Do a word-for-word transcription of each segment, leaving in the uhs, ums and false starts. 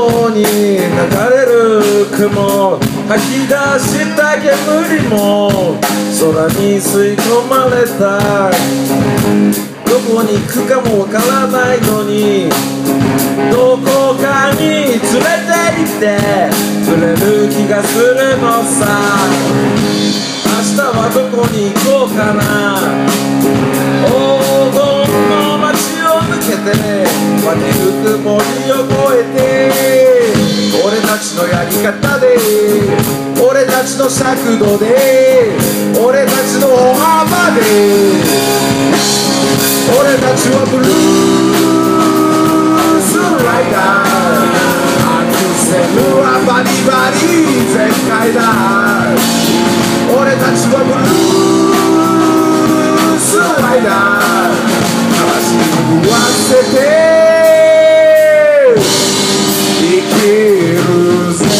ように流れる雲、吐き出した煙も空に吸い込まれた。どこに行くかもわからないのにどこかに連れて行ってくれる気がするのさ。明日はどこに行こうかな。黄金の街を抜けて湧き吹く森を越えて、俺たちのやり方で俺たちの尺度で俺たちの歩幅で、俺たちはブルースライダー、アクセルはバリバリ全開だ。俺たちはブルースライダー、魂に震わせて生きるぜ。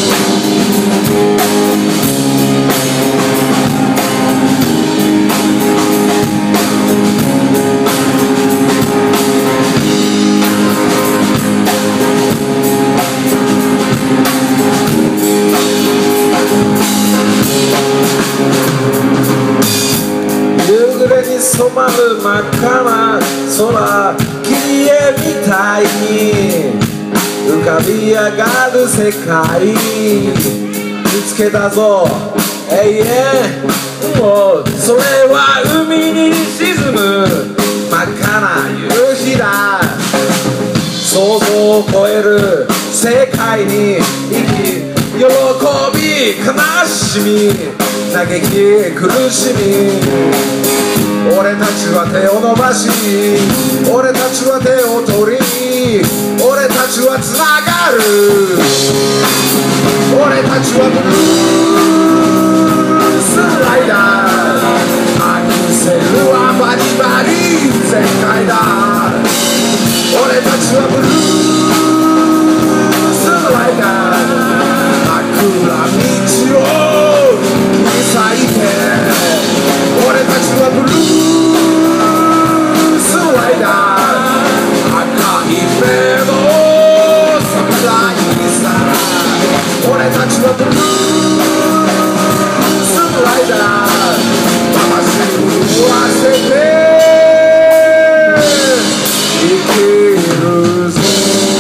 染まる真っ赤な空、霧絵みたいに浮かび上がる世界見つけたぞ永遠。もうそれは海に沈む真っ赤な夕日だ。想像を超える世界に生き、喜び悲しみ嘆き苦しみ、俺たちは手を伸ばし俺たちは手を取り俺たちはつながる。俺たちはブルースライダー、アクセルはバリバリ全開だ。俺たちはブルースライダー、桜道を切り裂いて俺たちはブルースライダー、赤い目の侍さ。俺たちはブルースライダー、魂に震わせて生きるぜ。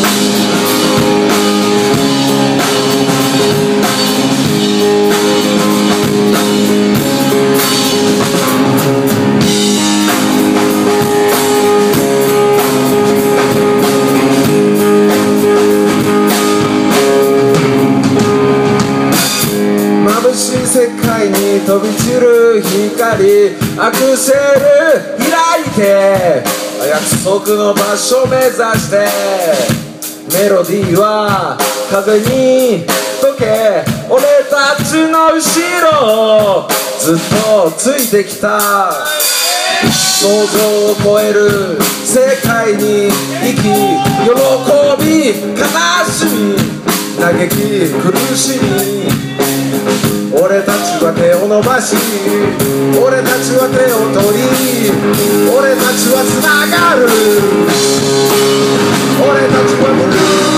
世界に飛び散る光、アクセル開いて約束の場所目指して、メロディーは風に溶け俺たちの後ろずっとついてきた。想像を超える世界に生き、喜び悲しみ嘆き苦しみ、俺たちは手を伸ばし俺たちは手を取り俺たちはつながる。俺たちはブル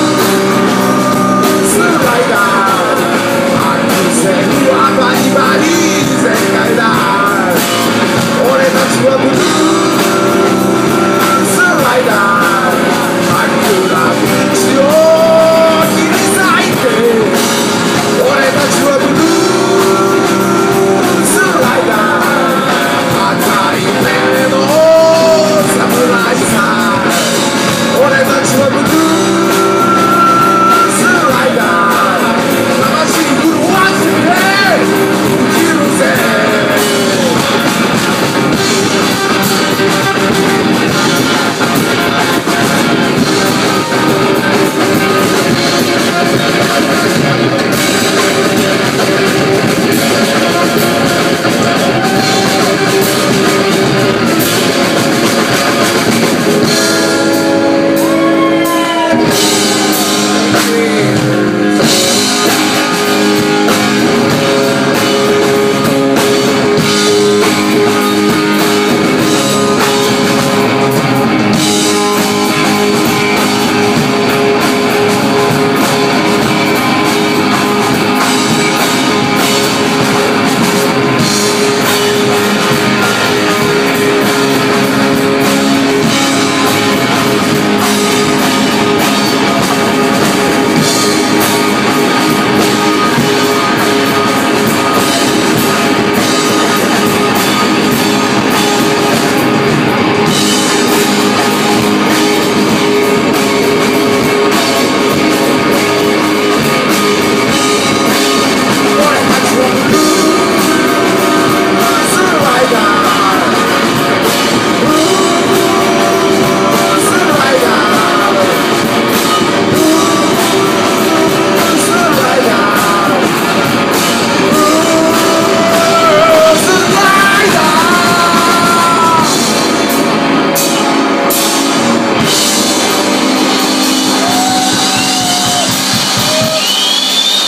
ースライダー、アクセルはバリバリ全開だ。俺たちはブルースライダー、桜道を切り裂いて俺たちはブルー俺たちはブルー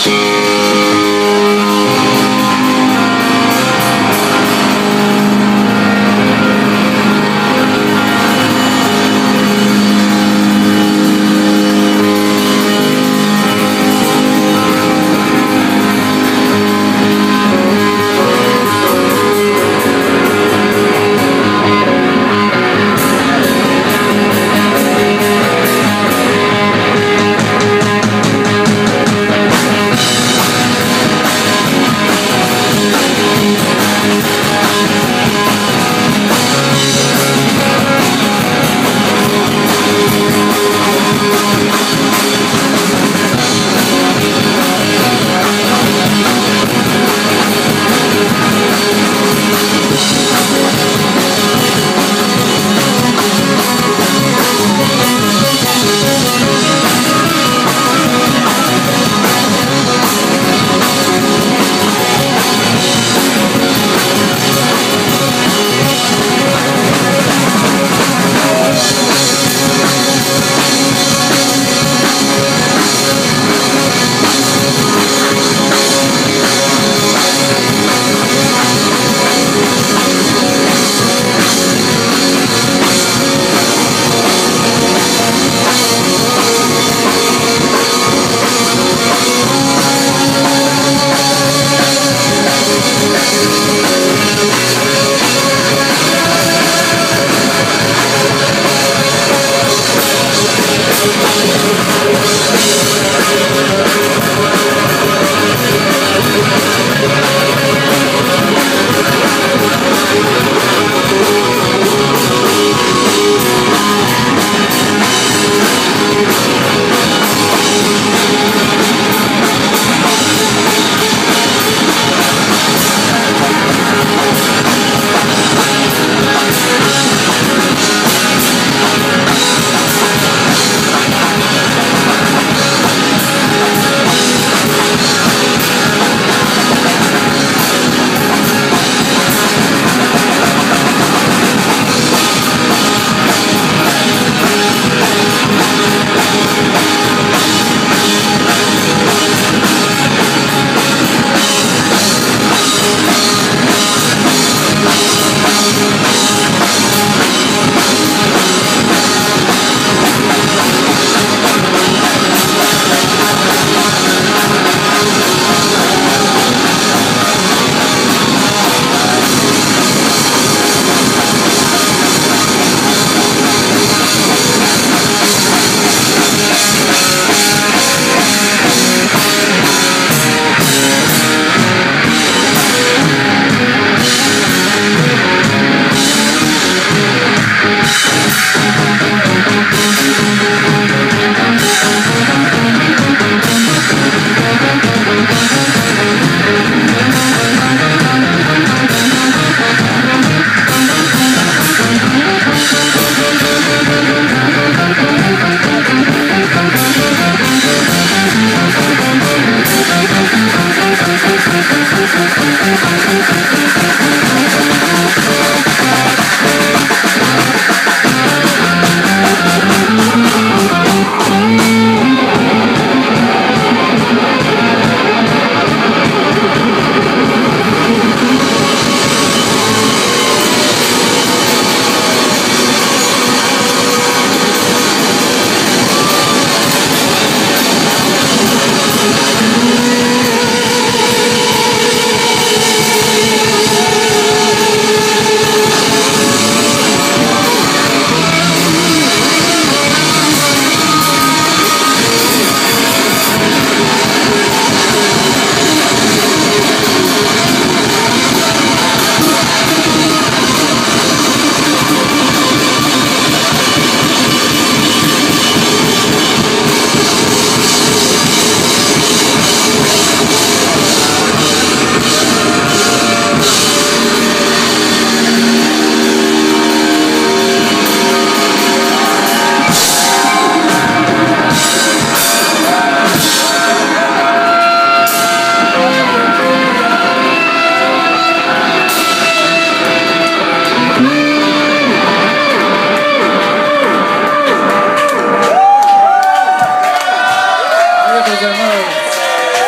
ございます。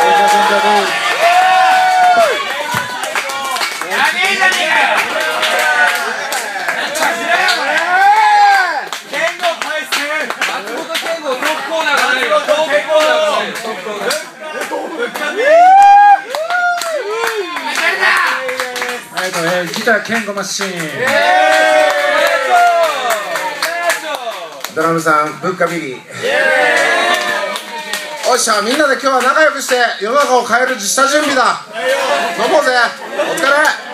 ギターケンゴマシーン、 ドラムさんブッカビリー。おっしゃ、みんなで今日は仲良くして世の中を変える下準備だ。飲もうぜ。お疲れ。